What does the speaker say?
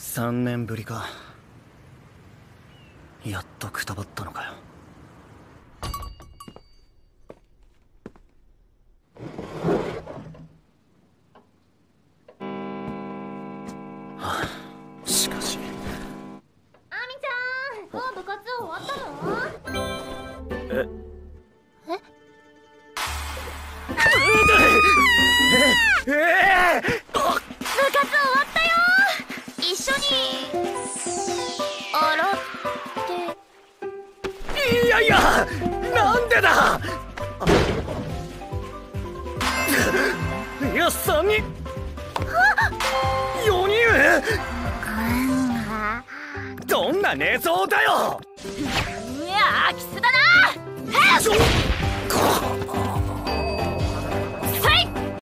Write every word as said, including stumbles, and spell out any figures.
さんねんぶりか。やっとくたばったのかよ。はあ、しかし。 アミちゃん、もう部活終わったの？ えええええ部活終わったよ。一緒に洗って。 いやいや、なんでだ。いや、さんにんよにん。どんな寝相だよ。 いや、空き巣だな。 ちょ